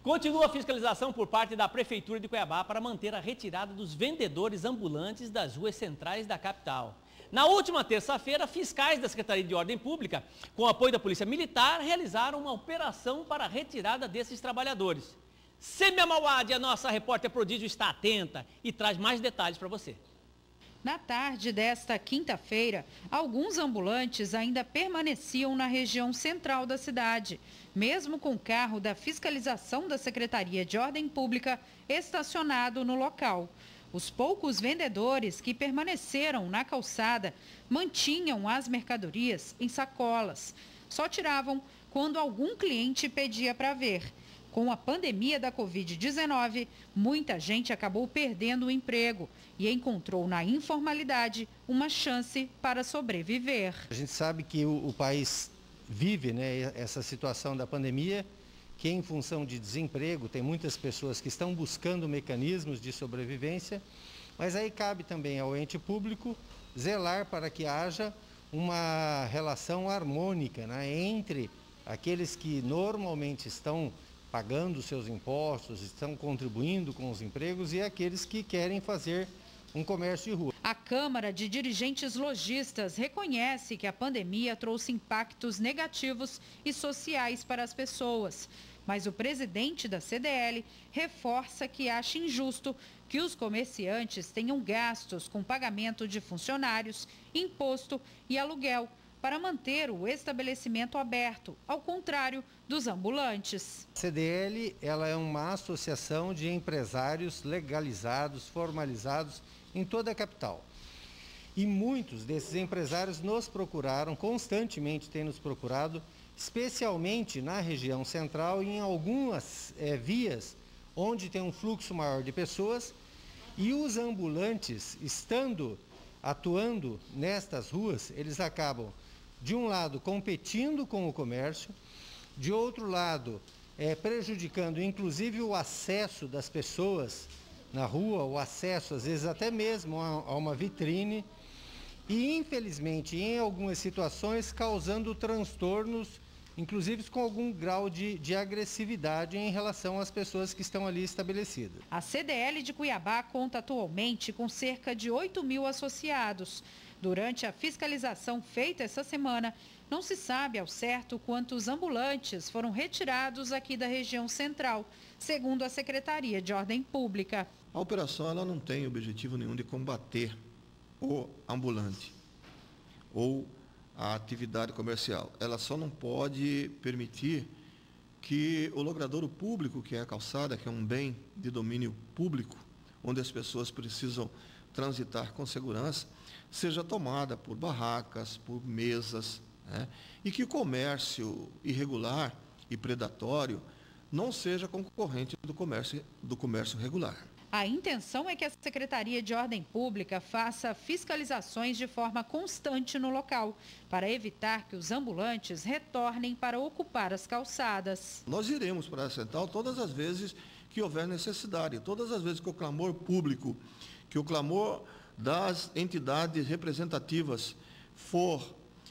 Continua a fiscalização por parte da Prefeitura de Cuiabá para manter a retirada dos vendedores ambulantes das ruas centrais da capital. Na última terça-feira, fiscais da Secretaria de Ordem Pública, com o apoio da Polícia Militar, realizaram uma operação para a retirada desses trabalhadores. Sêmia Mauad, a nossa repórter prodígio, está atenta e traz mais detalhes para você. Na tarde desta quinta-feira, alguns ambulantes ainda permaneciam na região central da cidade, mesmo com o carro da fiscalização da Secretaria de Ordem Pública estacionado no local. Os poucos vendedores que permaneceram na calçada mantinham as mercadorias em sacolas. Só tiravam quando algum cliente pedia para ver. Com a pandemia da Covid-19, muita gente acabou perdendo o emprego e encontrou na informalidade uma chance para sobreviver. A gente sabe que o país vive, né, essa situação da pandemia, que em função de desemprego tem muitas pessoas que estão buscando mecanismos de sobrevivência, mas aí cabe também ao ente público zelar para que haja uma relação harmônica, né, entre aqueles que normalmente estão pagando seus impostos, estão contribuindo com os empregos e aqueles que querem fazer um comércio de rua. A Câmara de Dirigentes Lojistas reconhece que a pandemia trouxe impactos negativos e sociais para as pessoas. Mas o presidente da CDL reforça que acha injusto que os comerciantes tenham gastos com pagamento de funcionários, imposto e aluguel para manter o estabelecimento aberto, ao contrário dos ambulantes. A CDL ela é uma associação de empresários legalizados, formalizados em toda a capital. E muitos desses empresários nos procuraram, constantemente têm nos procurado, especialmente na região central e em algumas vias onde tem um fluxo maior de pessoas, e os ambulantes, atuando nestas ruas, eles acabam, de um lado, competindo com o comércio, de outro lado, prejudicando inclusive o acesso das pessoas na rua, o acesso às vezes até mesmo a uma vitrine e, infelizmente, em algumas situações, causando transtornos, inclusive com algum grau de agressividade em relação às pessoas que estão ali estabelecidas. A CDL de Cuiabá conta atualmente com cerca de 8.000 associados. Durante a fiscalização feita essa semana, não se sabe ao certo quantos ambulantes foram retirados aqui da região central, segundo a Secretaria de Ordem Pública. A operação ela não tem objetivo nenhum de combater o ambulante ou a atividade comercial. Ela só não pode permitir que o logradouro público, que é a calçada, que é um bem de domínio público, onde as pessoas precisam transitar com segurança, seja tomada por barracas, por mesas, né? E que o comércio irregular e predatório não seja concorrente do comércio regular. A intenção é que a Secretaria de Ordem Pública faça fiscalizações de forma constante no local, para evitar que os ambulantes retornem para ocupar as calçadas. Nós iremos para a central todas as vezes que houver necessidade, todas as vezes que o clamor público, que o clamor das entidades representativas for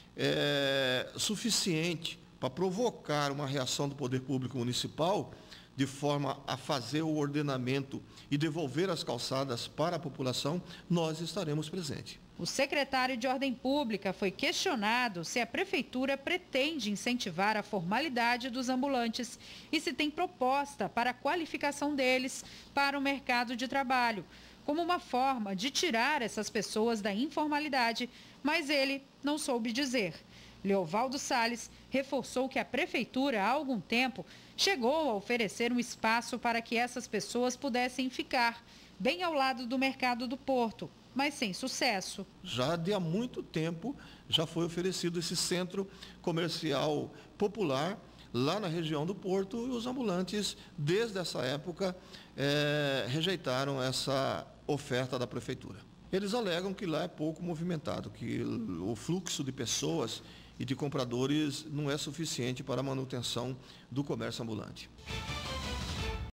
suficiente para provocar uma reação do poder público municipal, de forma a fazer o ordenamento e devolver as calçadas para a população, nós estaremos presentes. O secretário de Ordem Pública foi questionado se a Prefeitura pretende incentivar a formalidade dos ambulantes e se tem proposta para a qualificação deles para o mercado de trabalho, como uma forma de tirar essas pessoas da informalidade, mas ele não soube dizer. Leovaldo Salles reforçou que a Prefeitura, há algum tempo, chegou a oferecer um espaço para que essas pessoas pudessem ficar bem ao lado do mercado do Porto, mas sem sucesso. Já de há muito tempo já foi oferecido esse centro comercial popular lá na região do Porto e os ambulantes, desde essa época, rejeitaram essa oferta da Prefeitura. Eles alegam que lá é pouco movimentado, que o fluxo de pessoas e de compradores não é suficiente para a manutenção do comércio ambulante.